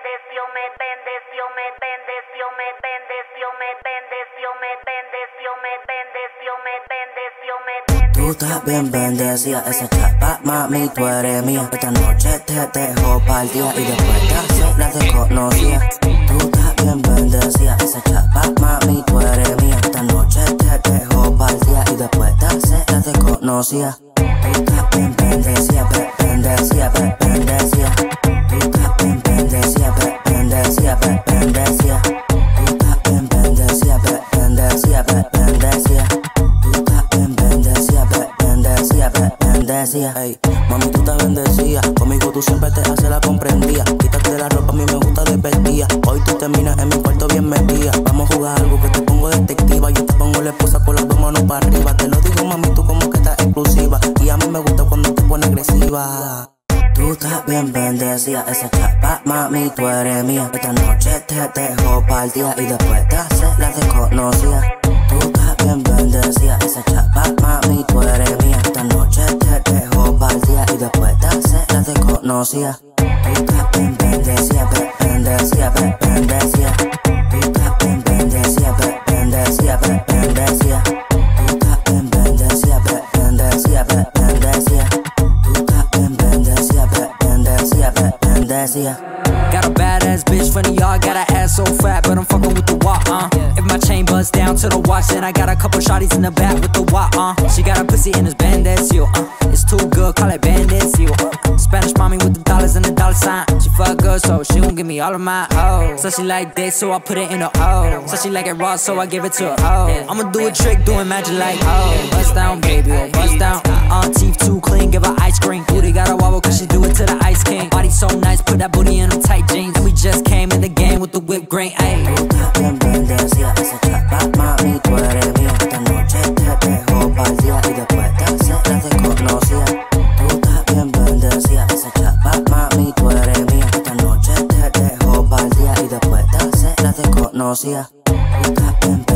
Tú estás bien bendecida, esa chapa, mami, tú eres mía. Esta noche te dejo pa'l día y después te hace la desconocida. Tú estás bien bendecida, esa chapa, mami, tú eres mía. Esta noche te dejo pa'l día y después te hace la desconocida. Tú estás bien bendecida, bendecida, bendecida. Tú estás bien bendecida, bendecida, bendecida. Tú estás bien bendecida, bendecida, bendecida. Ey, mami, tú estás bendecida. Conmigo tú siempre te haces la comprendida. Quítate la ropa, a mí me gusta de vestida. Hoy tú terminas en mi cuarto bien metida. Vamos a jugar algo que te pongo detectiva. Yo te pongo la esposa con las dos manos para arriba. Te lo digo, mami, tú como que estás exclusiva. Y a mí me gusta cuando te pones agresiva. Tú estás bien bendecida, esa chapa, mami, tú eres mía. Esta noche te dejo pa'l día y después te hace la desconocida. Tú estás bien bendecida, esa chapa, mami, tú eres mía. Esta noche te dejo pa'l día y después te hace la desconocida. Tú estás bien bendecida, bendecida, bendecida. Tú estás bien bendecida, bendecida, bendecida. Tú estás bien bendecida, bendecida, bendecida. Got a badass bitch from the yard, got a ass so fat, but I'm fucking with the wop, If my chain busts down to the watch, then I got a couple shawties in the back with the wop, She got a pussy in his bandesio, It's too good, call it bandesio, Spanish mommy with the dollars and the dollar sign. She fuck good, so she gon' give me all of my hoes. So she like that, so I put it in her O. So she like it raw, so I give it to her O. I'ma do a trick, doing magic like oh. Bust down, baby, oh, bust down. Teeth too clean, give her ice cream. Booty got a wobble, cause she do it to the ice king. Body so nice, put that booty in them tight jeans. And we just came in the game with the whipped cream, ayy. Tú estás bien bendecida, esa chapa, mami, tú eres mía. Esta noche te dejo pa'l día y después te hace la desconocida. Tú estás bien bendecida, esa chapa, mami, tú eres mía. Esta noche te dejo pa'l día y después te hace la desconocida. Tú estás bien